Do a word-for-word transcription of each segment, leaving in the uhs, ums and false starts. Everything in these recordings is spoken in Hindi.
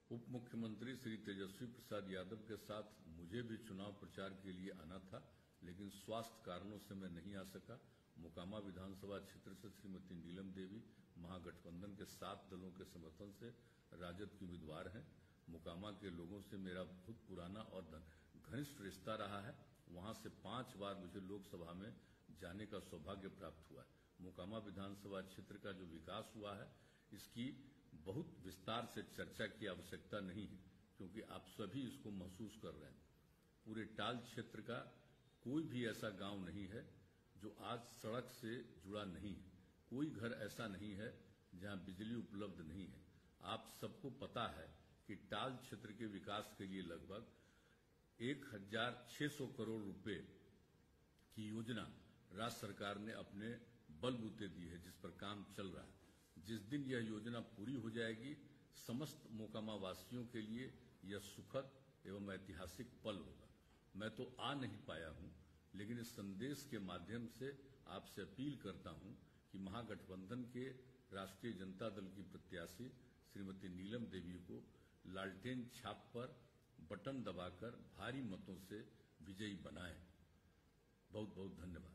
उप मुख्यमंत्री श्री तेजस्वी प्रसाद यादव के साथ मुझे भी चुनाव प्रचार के लिए आना था, लेकिन स्वास्थ्य कारणों से मैं नहीं आ सका। मोकामा विधानसभा क्षेत्र से श्रीमती नीलम देवी महागठबंधन के सात दलों के समर्थन से राजद की उम्मीदवार हैं। मोकामा के लोगों से मेरा बहुत पुराना और घनिष्ठ रिश्ता रहा है। वहां से पांच बार मुझे लोकसभा में जाने का सौभाग्य प्राप्त हुआ है। मोकामा विधानसभा क्षेत्र का जो विकास हुआ है, इसकी बहुत विस्तार से चर्चा की आवश्यकता नहीं है, क्योंकि आप सभी इसको महसूस कर रहे हैं। पूरे टाल क्षेत्र का कोई भी ऐसा गांव नहीं है जो आज सड़क से जुड़ा नहीं है। कोई घर ऐसा नहीं है जहां बिजली उपलब्ध नहीं है। आप सबको पता है कि टाल क्षेत्र के विकास के लिए लगभग एक हजार छह सौ करोड़ रुपए की योजना राज्य सरकार ने अपने बलबूते दी है, जिस पर काम चल रहा है। जिस दिन यह योजना पूरी हो जाएगी, समस्त मोकामा वासियों के लिए यह सुखद एवं ऐतिहासिक पल होगा। मैं तो आ नहीं पाया हूं, लेकिन इस संदेश के माध्यम से आपसे अपील करता हूं कि महागठबंधन के राष्ट्रीय जनता दल की प्रत्याशी श्रीमती नीलम देवी को लालटेन छाप पर बटन दबाकर भारी मतों से विजयी बनाएं। बहुत बहुत धन्यवाद।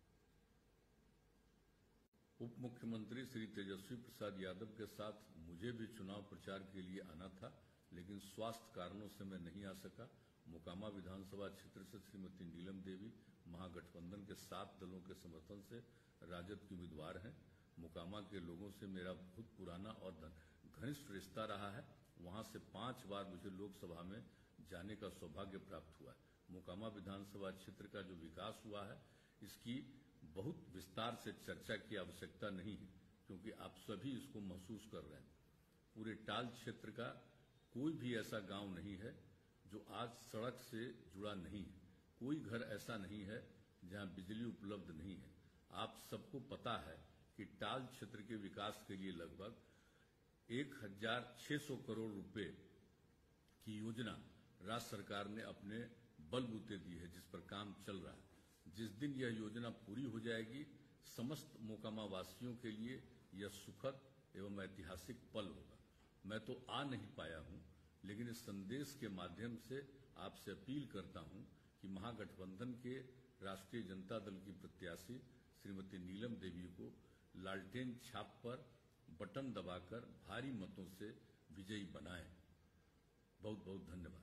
उप मुख्यमंत्री श्री तेजस्वी प्रसाद यादव के साथ मुझे भी चुनाव प्रचार के लिए आना था, लेकिन स्वास्थ्य कारणों से मैं नहीं आ सका। मोकामा विधानसभा क्षेत्र से श्रीमती नीलम देवी महागठबंधन के सात दलों के समर्थन से राजद की उम्मीदवार हैं। मोकामा के लोगों से मेरा बहुत पुराना और घनिष्ठ रिश्ता रहा है। वहां से पांच बार मुझे लोकसभा में जाने का सौभाग्य प्राप्त हुआ है। मोकामा विधानसभा क्षेत्र का जो विकास हुआ है, इसकी बहुत विस्तार से चर्चा की आवश्यकता नहीं है, क्योंकि आप सभी इसको महसूस कर रहे हैं। पूरे टाल क्षेत्र का कोई भी ऐसा गांव नहीं है जो आज सड़क से जुड़ा नहीं है। कोई घर ऐसा नहीं है जहां बिजली उपलब्ध नहीं है। आप सबको पता है कि टाल क्षेत्र के विकास के लिए लगभग एक हजार छह सौ करोड़ रुपए की योजना राज्य सरकार ने अपने बलबूते दी है, जिस पर काम चल रहा है। जिस दिन यह योजना पूरी हो जाएगी, समस्त मोकामा वासियों के लिए यह सुखद एवं ऐतिहासिक पल होगा। मैं तो आ नहीं पाया हूं, लेकिन इस संदेश के माध्यम से आपसे अपील करता हूं कि महागठबंधन के राष्ट्रीय जनता दल की प्रत्याशी श्रीमती नीलम देवी को लालटेन छाप पर बटन दबाकर भारी मतों से विजयी बनाएं। बहुत बहुत धन्यवाद।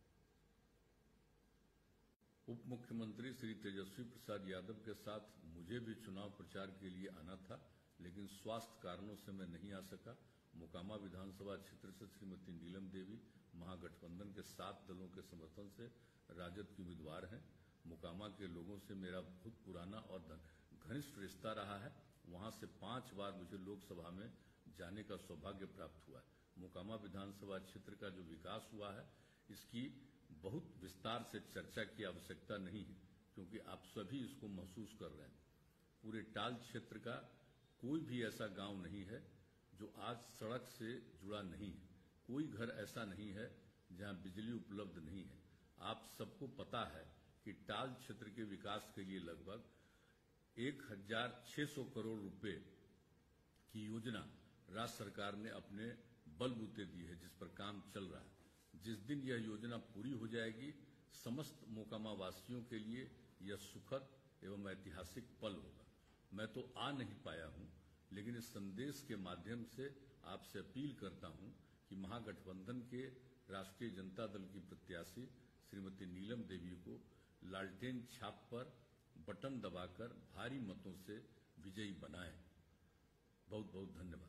उप मुख्यमंत्री श्री तेजस्वी प्रसाद यादव के साथ मुझे भी चुनाव प्रचार के लिए आना था, लेकिन स्वास्थ्य कारणों से मैं नहीं आ सका। मोकामा विधानसभा क्षेत्र से श्रीमती नीलम देवी महागठबंधन के सात दलों के समर्थन से राजद की उम्मीदवार हैं। मोकामा के लोगों से मेरा बहुत पुराना और घनिष्ठ रिश्ता रहा है। वहां से पांच बार मुझे लोकसभा में जाने का सौभाग्य प्राप्त हुआ है। मोकामा विधानसभा क्षेत्र का जो विकास हुआ है, इसकी बहुत विस्तार से चर्चा की आवश्यकता नहीं है, क्योंकि आप सभी इसको महसूस कर रहे हैं। पूरे टाल क्षेत्र का कोई भी ऐसा गांव नहीं है जो आज सड़क से जुड़ा नहीं है। कोई घर ऐसा नहीं है जहां बिजली उपलब्ध नहीं है। आप सबको पता है कि टाल क्षेत्र के विकास के लिए लगभग एक हजार छह सौ करोड़ रुपए की योजना राज्य सरकार ने अपने बलबूते दी है, जिस पर काम चल रहा है। जिस दिन यह योजना पूरी हो जाएगी, समस्त मोकामा वासियों के लिए यह सुखद एवं ऐतिहासिक पल होगा। मैं तो आ नहीं पाया हूं, लेकिन इस संदेश के माध्यम से आपसे अपील करता हूं कि महागठबंधन के राष्ट्रीय जनता दल की प्रत्याशी श्रीमती नीलम देवी को लालटेन छाप पर बटन दबाकर भारी मतों से विजयी बनाएं। बहुत बहुत धन्यवाद।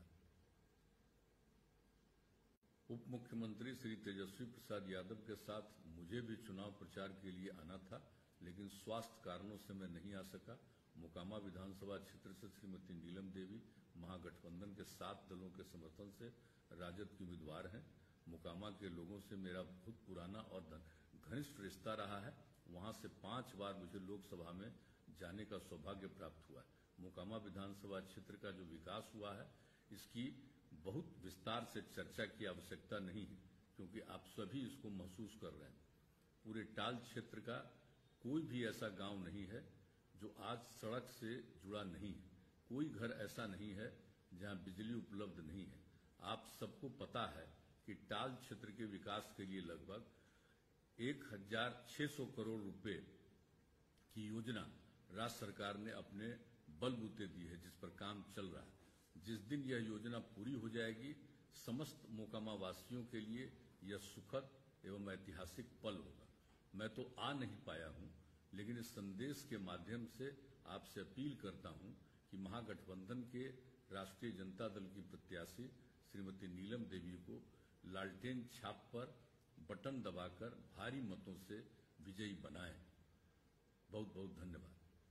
उप मुख्यमंत्री श्री तेजस्वी प्रसाद यादव के साथ मुझे भी चुनाव प्रचार के लिए आना था, लेकिन स्वास्थ्य कारणों से मैं नहीं आ सका। मोकामा विधानसभा क्षेत्र से श्रीमती नीलम देवी महागठबंधन के सात दलों के समर्थन से राजद की उम्मीदवार हैं। मोकामा के लोगों से मेरा बहुत पुराना और घनिष्ठ रिश्ता रहा है। वहां से पांच बार मुझे लोकसभा में जाने का सौभाग्य प्राप्त हुआ है। मोकामा विधानसभा क्षेत्र का जो विकास हुआ है, इसकी बहुत विस्तार से चर्चा की आवश्यकता नहीं है, क्योंकि आप सभी इसको महसूस कर रहे हैं। पूरे टाल क्षेत्र का कोई भी ऐसा गांव नहीं है जो आज सड़क से जुड़ा नहीं है। कोई घर ऐसा नहीं है जहां बिजली उपलब्ध नहीं है। आप सबको पता है कि टाल क्षेत्र के विकास के लिए लगभग एक हजार छह सौ करोड़ रुपए की योजना राज्य सरकार ने अपने बलबूते दी है, जिस पर काम चल रहा है। जिस दिन यह योजना पूरी हो जाएगी, समस्त मोकामा वासियों के लिए यह सुखद एवं ऐतिहासिक पल होगा। मैं तो आ नहीं पाया हूं, लेकिन इस संदेश के माध्यम से आपसे अपील करता हूं कि महागठबंधन के राष्ट्रीय जनता दल की प्रत्याशी श्रीमती नीलम देवी को लालटेन छाप पर बटन दबाकर भारी मतों से विजयी बनाएं। बहुत बहुत धन्यवाद।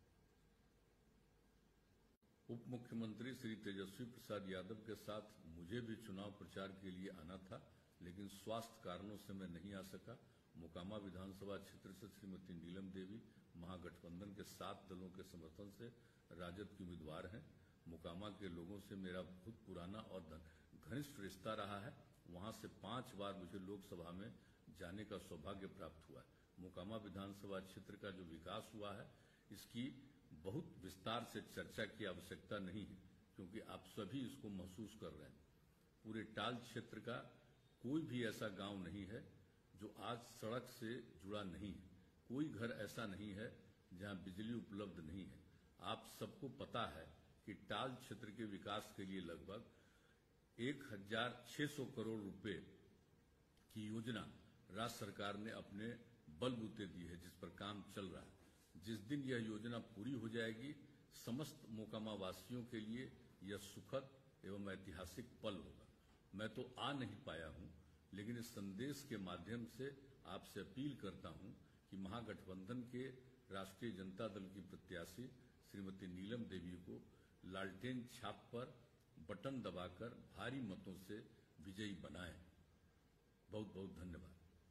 उप मुख्यमंत्री श्री तेजस्वी प्रसाद यादव के साथ मुझे भी चुनाव प्रचार के लिए आना था, लेकिन स्वास्थ्य कारणों से मैं नहीं आ सका। मोकामा विधानसभा क्षेत्र से श्रीमती नीलम देवी महागठबंधन के सात दलों के समर्थन से राजद की उम्मीदवार हैं। मोकामा के लोगों से मेरा बहुत पुराना और घनिष्ठ रिश्ता रहा है। वहां से पांच बार मुझे लोकसभा में जाने का सौभाग्य प्राप्त हुआ है। मोकामा विधानसभा क्षेत्र का जो विकास हुआ है, इसकी बहुत विस्तार से चर्चा की आवश्यकता नहीं है, क्योंकि आप सभी इसको महसूस कर रहे हैं। पूरे टाल क्षेत्र का कोई भी ऐसा गांव नहीं है जो आज सड़क से जुड़ा नहीं है। कोई घर ऐसा नहीं है जहां बिजली उपलब्ध नहीं है। आप सबको पता है कि टाल क्षेत्र के विकास के लिए लगभग एक हजार छह सौ करोड़ रुपए की योजना राज्य सरकार ने अपने बलबूते दी है, जिस पर काम चल रहा है। जिस दिन यह योजना पूरी हो जाएगी, समस्त मोकामा वासियों के लिए यह सुखद एवं ऐतिहासिक पल होगा। मैं तो आ नहीं पाया हूं, लेकिन इस संदेश के माध्यम से आपसे अपील करता हूं कि महागठबंधन के राष्ट्रीय जनता दल की प्रत्याशी श्रीमती नीलम देवी को लालटेन छाप पर बटन दबाकर भारी मतों से विजयी बनाएं। बहुत बहुत धन्यवाद।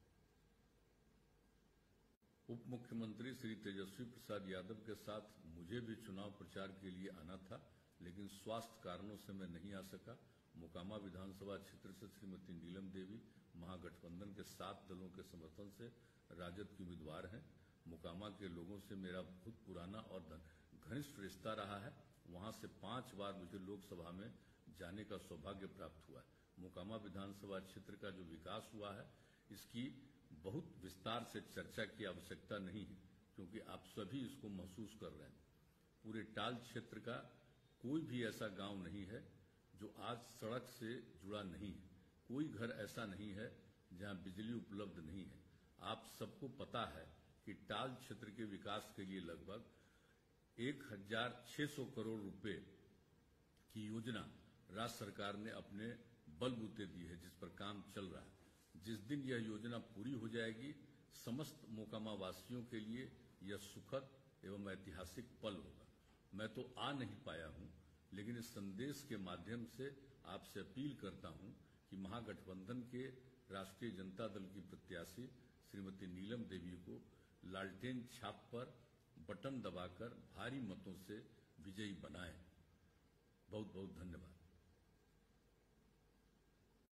उप मुख्यमंत्री श्री तेजस्वी प्रसाद यादव के साथ मुझे भी चुनाव प्रचार के लिए आना था, लेकिन स्वास्थ्य कारणों से मैं नहीं आ सका। मोकामा विधानसभा क्षेत्र से श्रीमती नीलम देवी महागठबंधन के सात दलों के समर्थन से राजद की उम्मीदवार हैं। मोकामा के लोगों से मेरा बहुत पुराना और घनिष्ठ रिश्ता रहा है। वहां से पांच बार मुझे लोकसभा में जाने का सौभाग्य प्राप्त हुआ है। मोकामा विधानसभा क्षेत्र का जो विकास हुआ है, इसकी बहुत विस्तार से चर्चा की आवश्यकता नहीं है, क्योंकि आप सभी इसको महसूस कर रहे हैं। पूरे टाल क्षेत्र का कोई भी ऐसा गांव नहीं है जो आज सड़क से जुड़ा नहीं है। कोई घर ऐसा नहीं है जहां बिजली उपलब्ध नहीं है। आप सबको पता है कि टाल क्षेत्र के विकास के लिए लगभग एक हजार छह सौ करोड़ रुपए की योजना राज्य सरकार ने अपने बलबूते दी है, जिस पर काम चल रहा है। जिस दिन यह योजना पूरी हो जाएगी, समस्त मोकामा वासियों के लिए यह सुखद एवं ऐतिहासिक पल होगा। मैं तो आ नहीं पाया हूं, लेकिन इस संदेश के माध्यम से आपसे अपील करता हूं कि महागठबंधन के राष्ट्रीय जनता दल की प्रत्याशी श्रीमती नीलम देवी को लालटेन छाप पर बटन दबाकर भारी मतों से विजयी बनाएं। बहुत बहुत धन्यवाद।